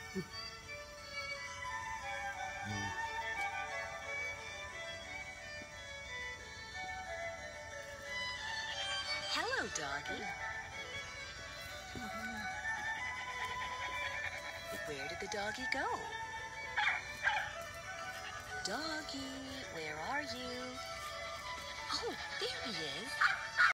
Hello, doggy. Where did the doggy go? Doggy, where are you? Oh, there he is.